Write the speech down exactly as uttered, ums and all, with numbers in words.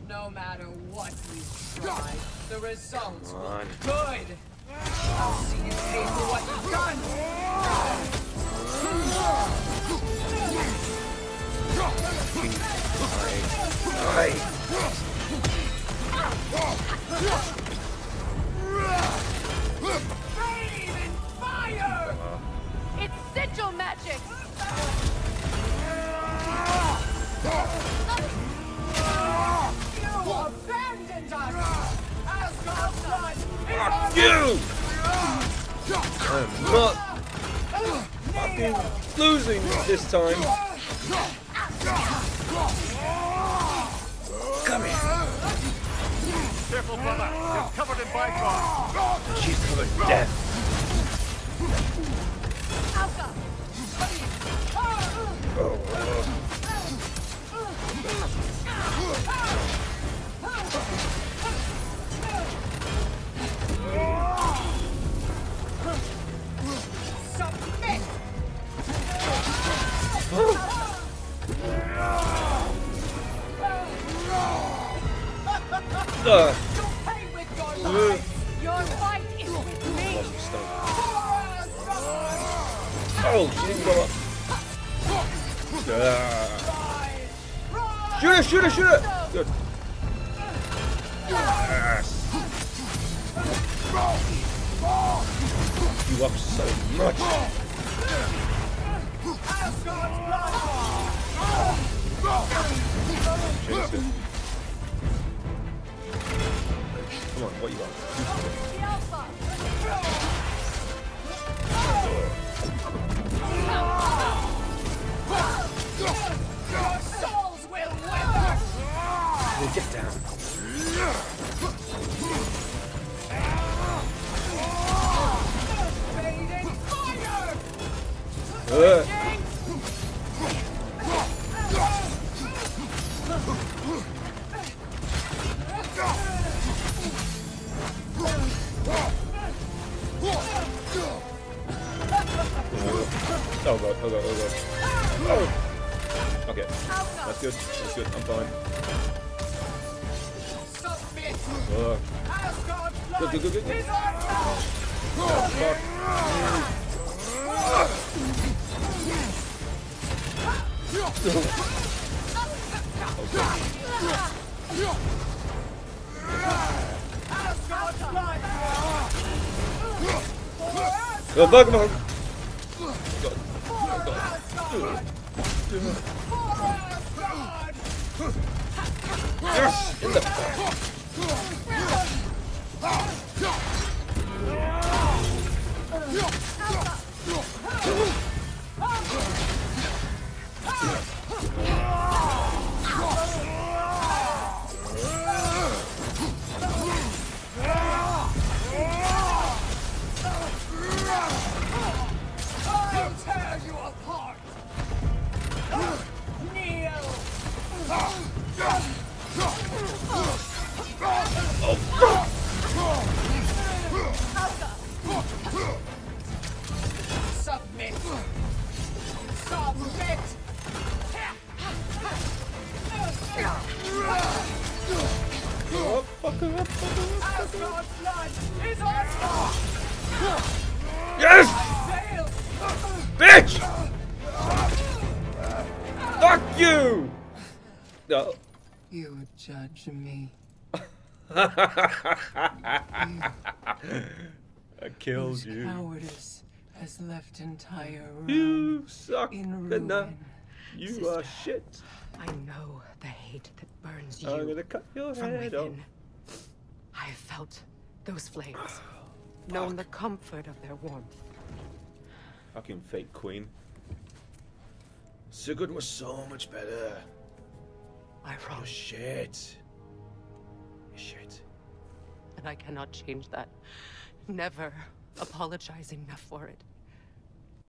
No matter what you try, the results will on. be good. I'll see you pay for what you've done. Aye. Rain and fire! It's sigil magic! You abandoned us! Asgard's blood is Fuck on you! I'm not fucking losing this time. Come here. Careful, brother. You're covered in bifrost. She's covered in death. Alka! Oh, oh. submit! Uh. You'll pay with your life! Your fight is with me! Oh, she didn't go up. Uh. Shoot her, shoot her, shoot her! Good. Yes. You up so much. Jesus. Come on, what you got? The Alpha! Your souls will wither! We'll get down. Fading fire! Uh. Oh god, oh god, oh god. Oh! Okay. That's good, that's good, I'm fine. Submit! Uh. Asgard's Good, good, good, good, good. is on now! Oh, fuck. Asgard's blood! Go back, man! God. Yes! In the back! I'll tear you apart! Kneel! Oh, fuck! Submit! Submit! Oh, fuck her up, fuck her up. Asgard's blood is on us! Yes! Fail! Bitch! Fuck you! No. You judge me. I killed Whose you. cowardice has left entire realm You suck. in Enough. ruin. You Sister, are shit. I know the hate that burns I'm you gonna cut your from head off. within. I have felt those flames, known the comfort of their warmth. Fucking fake queen. Sigrun was so much better. I You're wronged, shit. You're shit. and I cannot change that. Never apologize enough for it.